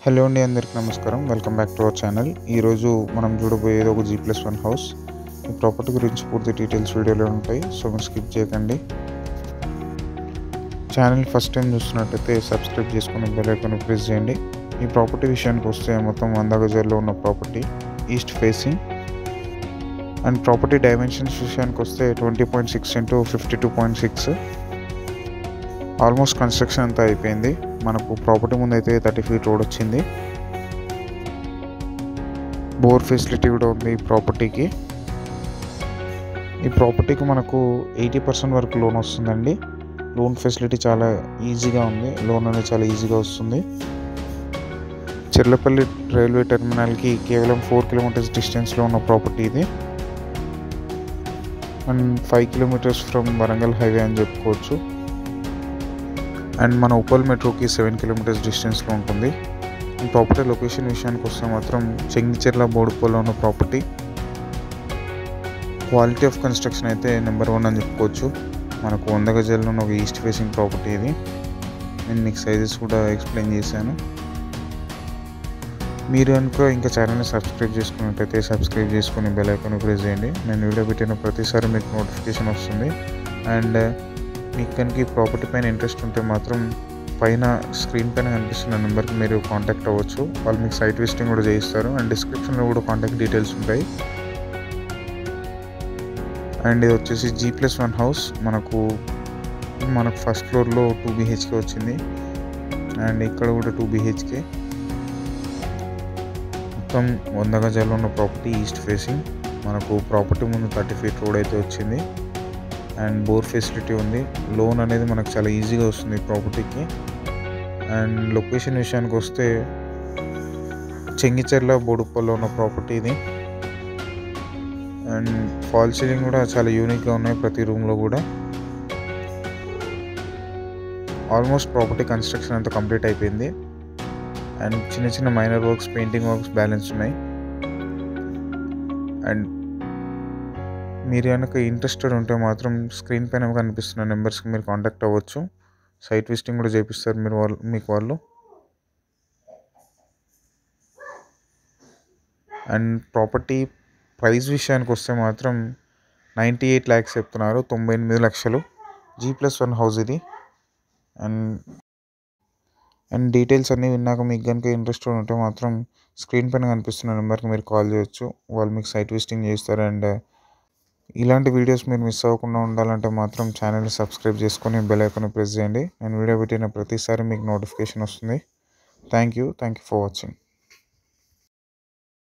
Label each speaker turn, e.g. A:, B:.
A: Hello అండి, అందరికీ నమస్కారం. Welcome back to our channel. ఈరోజు మనం చూడబోయేది ఒక g+1 హౌస్. ఈ ప్రాపర్టీ గురించి పూర్తి డీటెయిల్స్ వీడియోలో ఉంటాయి, సో మీరు స్కిప్ చేయకండి. ఛానల్ ఫస్ట్ టైం చూస్తున్నట్టయితే సబ్స్క్రైబ్ చేసుకుని బెల్ ఐకాన్ ప్రెస్ చేయండి. ఈ ప్రాపర్టీ విషయానికి వస్తే మొత్తం 100 గజాల్లో ఉన్న property, east facing. And property dimensions విషయానికి వస్తే 20.6 x 52.6. ఆల్మోస్ట్ కన్స్ట్రక్షన్ అంతా అయిపోయింది. మనకు ప్రాపర్టీ ముందు అయితే 30 feet రోడ్ వచ్చింది. బోర్ ఫెసిలిటీ కూడా ఉంది ఈ ప్రాపర్టీకి. ఈ ప్రాపర్టీకి మనకు 80% వరకు లోన్ వస్తుందండి. లోన్ ఫెసిలిటీ చాలా ఈజీగా ఉంది. లోన్ అనేది చాలా ఈజీగా వస్తుంది. చెర్లపల్లి రైల్వే టెర్మినల్కి కేవలం 4 kilometers డిస్టెన్స్లో ఉన్న ప్రాపర్టీ ఇది. And 5 kilometers from Warangal highway అని చెప్పుకోవచ్చు. అండ్ మన uppal మెట్రోకి 7 kilometers డిస్టెన్స్లో ఉంటుంది. ప్రాపర్టీ లొకేషన్ విషయానికి వస్తే మాత్రం చెంగిచెర్ల బోడుప్పల్లో ఉన్న ప్రాపర్టీ. క్వాలిటీ ఆఫ్ కన్స్ట్రక్షన్ అయితే నెంబర్ 1 అని చెప్పుకోవచ్చు. మనకు 100 గజాల్లో ఉన్న ఒక ఈస్ట్ ఫేసింగ్ ప్రాపర్టీ ఇది. నేను మీకు సైజెస్ కూడా ఎక్స్ప్లెయిన్ చేశాను. మీరు కనుక ఇంకా ఛానల్ని సబ్స్క్రైబ్ చేసుకున్నట్టయితే సబ్స్క్రైబ్ చేసుకుని బెల్ ఐకాన్ ప్రెస్ చేయండి. నేను వీడియో పెట్టిన ప్రతిసారి మీకు నోటిఫికేషన్ వస్తుంది. అండ్ మీకు కనుక ఈ ప్రాపర్టీ పైన ఇంట్రెస్ట్ ఉంటే మాత్రం పైన స్క్రీన్ పైన కనిపిస్తున్న నెంబర్కి మీరు కాంటాక్ట్ అవ్వచ్చు. వాళ్ళు మీకు సైట్ విజిటింగ్ కూడా చేయిస్తారు. అండ్ డిస్క్రిప్షన్లో కూడా కాంటాక్ట్ డీటెయిల్స్ ఉంటాయి. అండ్ ఇది వచ్చేసి g+1 హౌస్. మనకు ఫస్ట్ ఫ్లోర్లో 2 BHK వచ్చింది. అండ్ ఇక్కడ కూడా 2 BHK. మొత్తం 100 గజాల్లో ఉన్న ప్రాపర్టీ, ఈస్ట్ ఫేసింగ్. మనకు ప్రాపర్టీ ముందు 30 feet రోడ్ అయితే వచ్చింది. అండ్ బోర్ ఫెసిలిటీ ఉంది. లోన్ అనేది మనకు చాలా ఈజీగా వస్తుంది ఈ ప్రాపర్టీకి. అండ్ లొకేషన్ విషయానికి వస్తే చెంగిచెర్ల బోడుప్పల్లో ఉన్న ప్రాపర్టీ ఇది. అండ్ ఫాల్ సీలింగ్ కూడా చాలా యూనిక్గా ఉన్నాయి ప్రతి రూమ్లో కూడా. ఆల్మోస్ట్ ప్రాపర్టీ కన్స్ట్రక్షన్ అంతా కంప్లీట్ అయిపోయింది. అండ్ చిన్న చిన్న minor works, painting works balance ఉన్నాయి. అండ్ మీరు కనుక ఇంట్రెస్టెడ్ ఉంటే మాత్రం స్క్రీన్ పైన కనిపిస్తున్న నెంబర్స్కి మీరు కాంటాక్ట్ అవ్వచ్చు. సైట్ విజిటింగ్ కూడా చేపిస్తారు మీకు వాళ్ళు. అండ్ ప్రాపర్టీ ప్రైస్ విషయానికి వస్తే మాత్రం 98 lakhs చెప్తున్నారు. 98 లక్షలు. g+1 హౌస్ ఇది. అండ్ డీటెయిల్స్ అన్నీ విన్నాక మీకు కనుక ఇంట్రెస్ట్ ఉంటే మాత్రం స్క్రీన్ పైన కనిపిస్తున్న నెంబర్కి మీరు కాల్ చేయొచ్చు. వాళ్ళు మీకు సైట్ విజిటింగ్ చేస్తారు. అండ్ ఇలాంటి వీడియోస్ మీరు మిస్ అవ్వకుండా ఉండాలంటే మాత్రం ఛానల్ని సబ్స్క్రైబ్ చేసుకొని బెల్ ఐకాన్ ప్రెస్ చేయండి. నేను వీడియో పెట్టిన ప్రతిసారి మీకు నోటిఫికేషన్ వస్తుంది. Thank you for watching.